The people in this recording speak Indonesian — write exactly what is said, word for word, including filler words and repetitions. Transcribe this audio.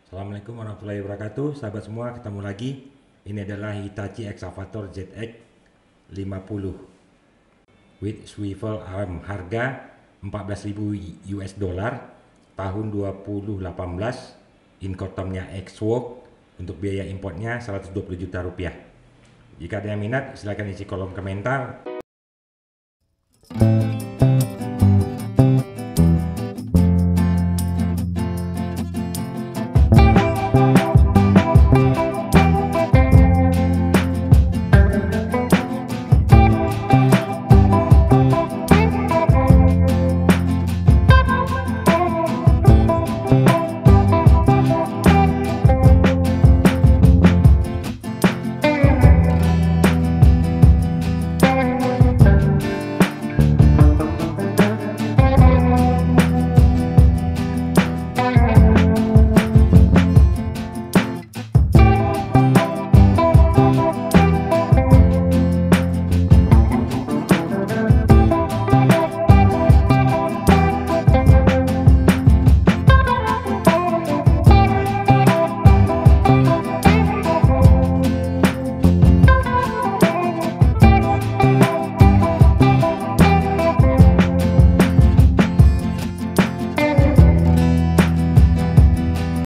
Assalamualaikum warahmatullahi wabarakatuh, sahabat semua, ketemu lagi. Ini adalah Hitachi Excavator Z X lima puluh with swivel arm, harga empat belas ribu U S dollar, tahun dua ribu delapan belas, Incotermnya X-Work, untuk biaya importnya seratus dua puluh juta rupiah. Jika ada yang minat, silahkan isi kolom komentar.